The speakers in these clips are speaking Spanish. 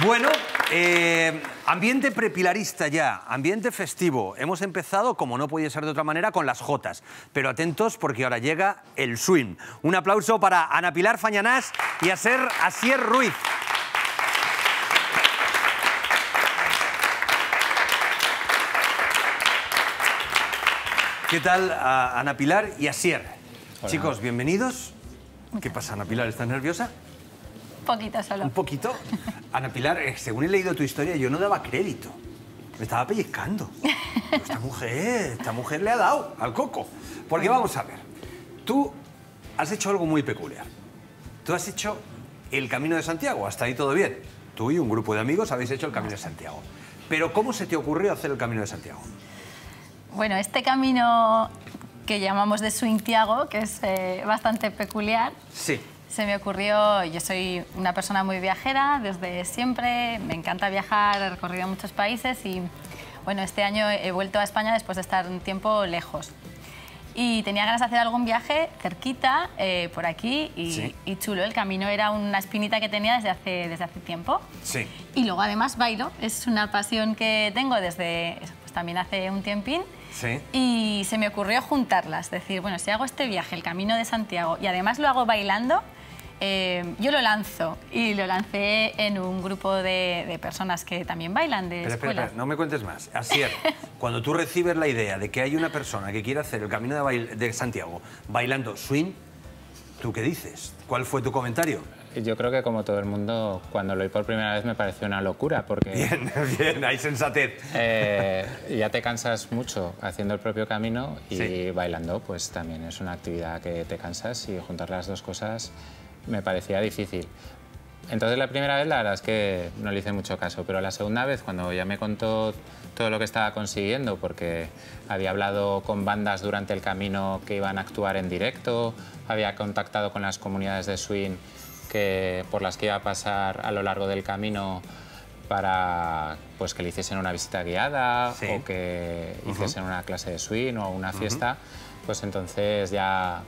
Bueno, ambiente prepilarista ya, ambiente festivo. Hemos empezado, como no podía ser de otra manera, con las jotas. Pero atentos porque ahora llega el swing. Un aplauso para Ana Pilar Fañanás y Asier Ruiz. ¿Qué tal, Ana Pilar y Asier? Hola. Chicos, bienvenidos. ¿Qué pasa, Ana Pilar? ¿Estás nerviosa? Un poquito solo. ¿Un poquito? Ana Pilar, según he leído tu historia, yo no daba crédito. Me estaba pellizcando. Esta mujer le ha dado al coco. Porque vamos a ver, tú has hecho algo muy peculiar. Tú has hecho el Camino de Santiago, hasta ahí todo bien. Tú y un grupo de amigos habéis hecho el Camino de Santiago. Pero ¿cómo se te ocurrió hacer el Camino de Santiago? Bueno, este camino que llamamos de Suintiago, que es bastante peculiar, sí. Se me ocurrió. Yo soy una persona muy viajera desde siempre, me encanta viajar, he recorrido muchos países y bueno, este año he vuelto a España después de estar un tiempo lejos. Y tenía ganas de hacer algún viaje cerquita, por aquí, y chulo. El camino era una espinita que tenía desde hace tiempo. Sí. Y luego además bailo, es una pasión que tengo desde pues, también hace un tiempín. Sí. Y se me ocurrió juntarlas, decir, bueno, si hago este viaje, el Camino de Santiago, y además lo hago bailando, yo lo lanzo. Y lo lancé en un grupo de personas que también bailan, de escuelas. Espera, no me cuentes más. Asier, cuando tú recibes la idea de que hay una persona que quiere hacer el Camino de Santiago bailando swing, ¿tú qué dices? ¿Cuál fue tu comentario? Yo creo que como todo el mundo, cuando lo oí por primera vez me pareció una locura porque... Bien, hay sensatez. Ya te cansas mucho haciendo el propio camino y sí. Bailando pues también es una actividad que te cansas y juntar las dos cosas me parecía difícil. Entonces la primera vez la verdad es que no le hice mucho caso, pero la segunda vez cuando ya me contó todo lo que estaba consiguiendo, porque había hablado con bandas durante el camino que iban a actuar en directo, había contactado con las comunidades de swing por las que iba a pasar a lo largo del camino para pues, que le hiciesen una visita guiada sí. o que hiciesen una clase de swing o una fiesta, pues entonces ya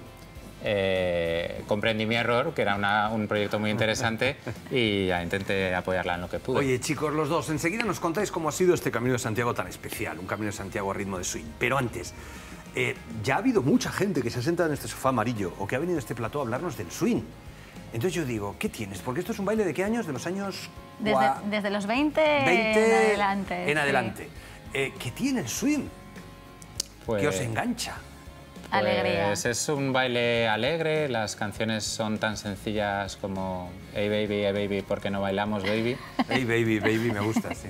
comprendí mi error, que era un proyecto muy interesante y ya intenté apoyarla en lo que pude. Oye, chicos, los dos, enseguida nos contáis cómo ha sido este Camino de Santiago tan especial, un Camino de Santiago a ritmo de swing. Pero antes, ya ha habido mucha gente que se ha sentado en este sofá amarillo o que ha venido a este plató a hablarnos del swing. Entonces yo digo, ¿qué tienes? Porque esto es un baile de ¿qué años? ¿De los años...? Desde los 20 en adelante. En adelante. ¿Qué tiene el swing? Pues, ¿Qué os engancha? Alegría. Pues es un baile alegre, las canciones son tan sencillas como Hey baby, ¿por qué no bailamos, baby? Hey baby, me gusta, sí.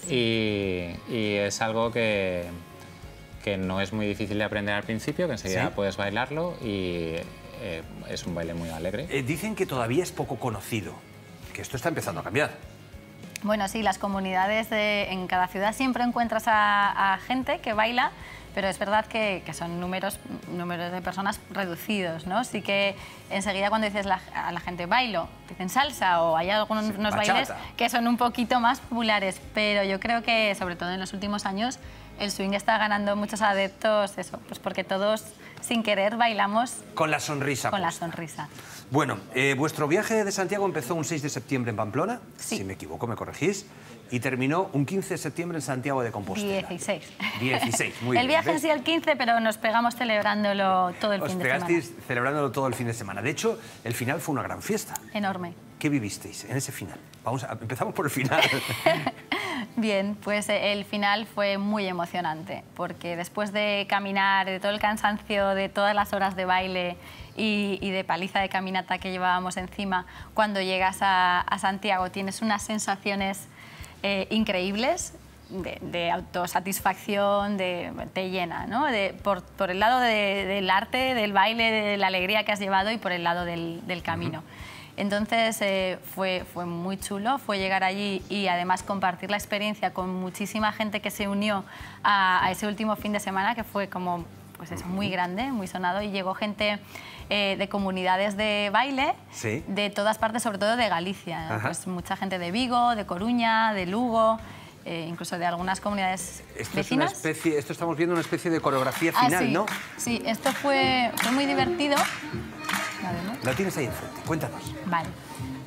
Y es algo que no es muy difícil de aprender al principio, que enseguida ¿sí? puedes bailarlo y es un baile muy alegre. Dicen que todavía es poco conocido, que esto está empezando a cambiar. Bueno, sí, las comunidades en cada ciudad siempre encuentras a gente que baila, pero es verdad que son números de personas reducidos, ¿no? Sí que enseguida cuando dices a la gente bailo, dicen salsa o hay algunos bailes que son un poquito más populares, pero yo creo que sobre todo en los últimos años el swing está ganando muchos adeptos, eso, pues porque todos sin querer bailamos con la sonrisa. Con la sonrisa. Bueno, vuestro viaje de Santiago empezó un 6 de septiembre en Pamplona, sí. Si me equivoco me corregís, y terminó un 15 de septiembre en Santiago de Compostela. 16. 16, muy bien. El viaje en sí el 15, pero nos pegamos celebrándolo todo el fin de semana. Os pegasteis celebrándolo todo el fin de semana. De hecho, el final fue una gran fiesta. Enorme. ¿Qué vivisteis en ese final? Empezamos por el final. Bien, pues el final fue muy emocionante, porque después de caminar, de todo el cansancio, de todas las horas de baile y de paliza de caminata que llevábamos encima, cuando llegas a Santiago tienes unas sensaciones increíbles de autosatisfacción, te llena, ¿no? Por el lado del arte, del baile, de la alegría que has llevado y por el lado del camino. Entonces fue muy chulo, fue llegar allí y además compartir la experiencia con muchísima gente que se unió a ese último fin de semana, que fue como, pues es muy grande, muy sonado, y llegó gente de comunidades de baile, sí. De todas partes, sobre todo de Galicia, pues mucha gente de Vigo, de Coruña, de Lugo, incluso de algunas comunidades vecinas. Esto estamos viendo una especie de coreografía final, sí. ¿no? Sí, esto fue muy divertido. La tienes ahí enfrente, cuéntanos. Vale.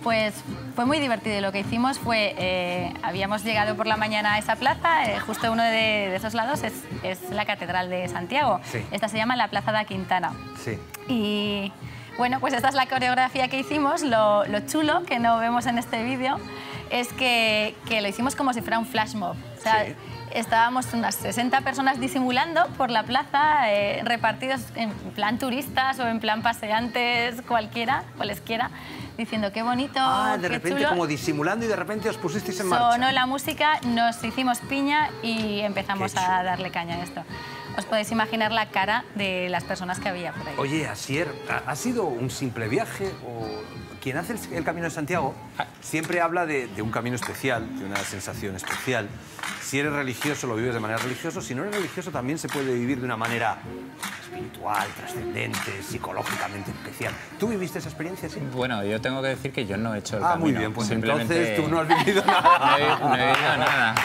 Pues fue muy divertido y lo que hicimos fue, habíamos llegado por la mañana a esa plaza, justo uno de esos lados es la Catedral de Santiago. Sí. Esta se llama la Plaza da Quintana. Sí. Y bueno, pues esta es la coreografía que hicimos. Lo chulo, que no vemos en este vídeo, es que lo hicimos como si fuera un flash mob. O sea, Sí. estábamos unas 60 personas disimulando por la plaza, repartidos en plan turistas o en plan paseantes, cualesquiera, diciendo qué bonito, De qué repente chulo. como disimulando y de repente os pusisteis en marcha. Sonó la música, nos hicimos piña y empezamos Qué a chulo. darle caña a esto. Os podéis imaginar la cara de las personas que había por ahí. Oye, Asier, ¿ha sido un simple viaje o quien hace el Camino de Santiago siempre habla de un camino especial, de una sensación especial? Si eres religioso, lo vives de manera religiosa. Si no eres religioso, también se puede vivir de una manera espiritual, trascendente, psicológicamente especial. ¿Tú viviste esa experiencia, sí? Bueno, yo tengo que decir que yo no he hecho el camino. Muy bien, pues Simplemente entonces tú no has vivido nada. no he vivido nada.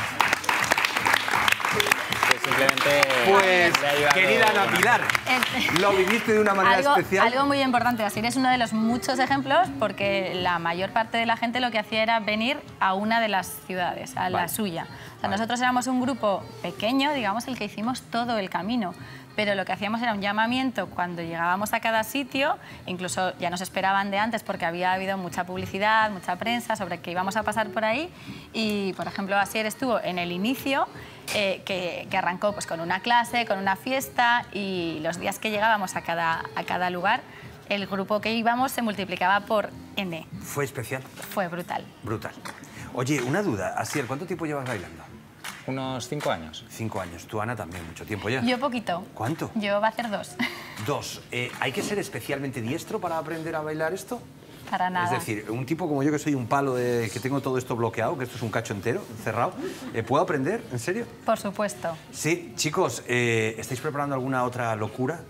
Que simplemente Pues, me ha ayudado- querida Ana Pilar, ¿lo viviste de una manera especial? Algo muy importante, Asier es uno de los muchos ejemplos porque la mayor parte de la gente lo que hacía era venir a una de las ciudades, a la Vale. suya. O sea, nosotros éramos un grupo pequeño, digamos, el que hicimos todo el camino, pero lo que hacíamos era un llamamiento cuando llegábamos a cada sitio, incluso ya nos esperaban de antes porque había habido mucha publicidad, mucha prensa sobre que íbamos a pasar por ahí y, por ejemplo, Asier estuvo en el inicio, que arrancó pues, con una clase, con una fiesta y los días que llegábamos a cada lugar, el grupo que íbamos se multiplicaba por N. Fue especial, Fue brutal. brutal. Oye, una duda, Asier, ¿cuánto tiempo llevas bailando? Unos 5 años. 5 años. Tú, Ana, también, mucho tiempo ya. Yo poquito. ¿Cuánto? Yo va a hacer 2. 2. ¿Hay que ser especialmente diestro para aprender a bailar esto? Para nada. Es decir, un tipo como yo que soy un palo que tengo todo esto bloqueado, que esto es un cacho entero, cerrado, ¿puedo aprender? ¿En serio? Por supuesto. Sí, chicos, ¿estáis preparando alguna otra locura?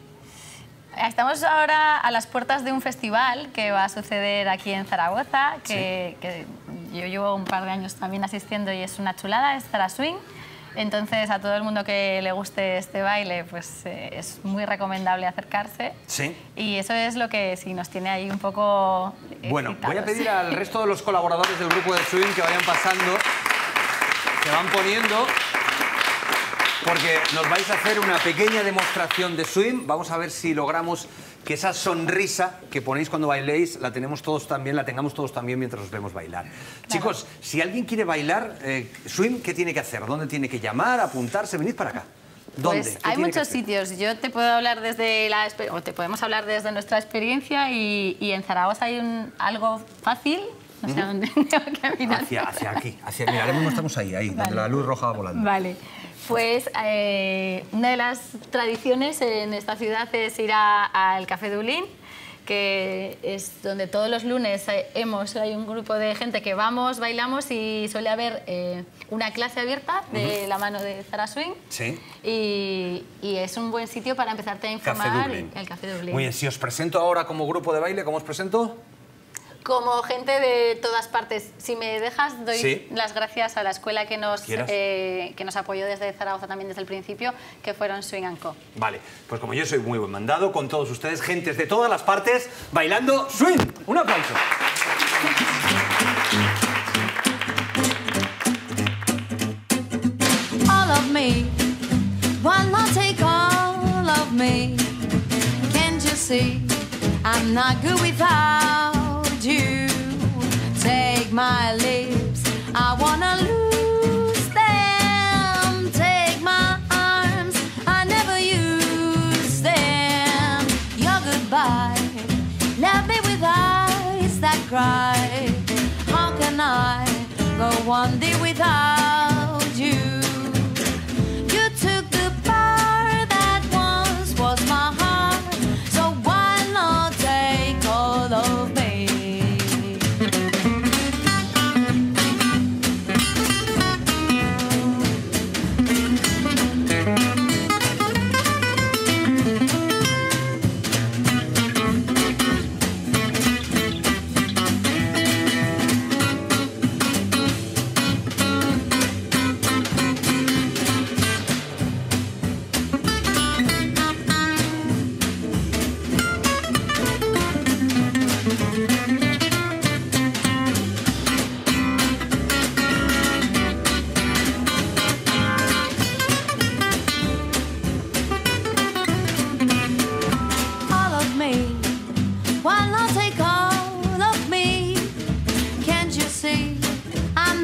Estamos ahora a las puertas de un festival que va a suceder aquí en Zaragoza, que yo llevo un par de años también asistiendo y es una chulada, es Zara Swing. Entonces, a todo el mundo que le guste este baile, pues es muy recomendable acercarse. Sí. Y eso es lo que sí nos tiene ahí un poco Bueno, voy a excitados. pedir al resto de los colaboradores del grupo de Swing que vayan pasando, se van poniendo, porque nos vais a hacer una pequeña demostración de Swing. Vamos a ver si logramos que esa sonrisa que ponéis cuando bailéis la tengamos todos también mientras os vemos bailar. Chicos, si alguien quiere bailar Swing, ¿qué tiene que hacer? ¿Dónde tiene que llamar, apuntarse? Venid para acá. ¿Dónde? Pues ¿Qué hay tiene que muchos hacer? sitios. Yo te puedo hablar o te podemos hablar desde nuestra experiencia y en Zaragoza hay algo fácil. No sé a dónde tengo que caminar. Hacia aquí. Mira, ahora mismo estamos ahí, donde Vale. la luz roja va volando. Vale. Pues una de las tradiciones en esta ciudad es ir al Café Dublín, que es donde todos los lunes hay un grupo de gente que vamos, bailamos y suele haber una clase abierta de la mano de Zara Swing. Sí. Y es un buen sitio para empezarte a informar. Café Dublín. El Café Dublín. Muy bien, si os presento ahora como grupo de baile, ¿cómo os presento? Como gente de todas partes. Si me dejas, doy Sí. las gracias a la escuela que nos ¿Quieras? apoyó desde Zaragoza también desde el principio, que fueron Swing & Co. Vale, pues como yo soy muy buen mandado, con todos ustedes, gentes de todas las partes, bailando Swing. Un aplauso. All of me, why not take all of me? Can't you see I'm not good without you? Take my lips, I wanna lose them. Take my arms, I never use them. Your goodbye left me with eyes that cry. How can I go one day without you? You took the part that once was my heart, so why not take all of me?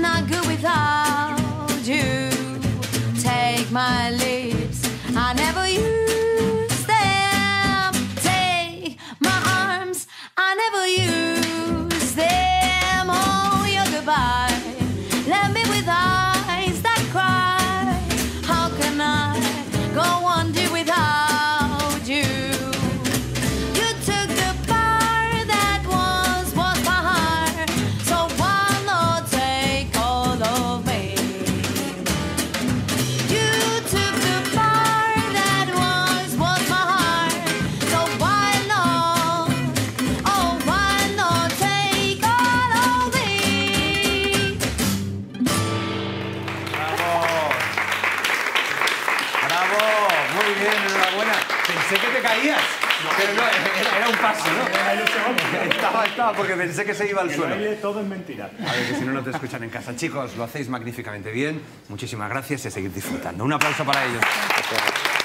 not good without you. Take my lips, I never use them. Take my arms, I never use them. Oh, your goodbye left me with eyes that cry. How can I go on day without you? You took the part that was my heart, so why not take all of me? You took the part that was my heart, so why not, oh why not take all of me? ¡Bravo! Muy bien, enhorabuena. Pensé que te caías, pero no, era un paso, ¿no? Estaba, porque pensé que se iba al suelo. El baile todo es mentira. A ver, que si no, no te escuchan en casa. Chicos, lo hacéis magníficamente bien. Muchísimas gracias y a seguir disfrutando. Un aplauso para ellos.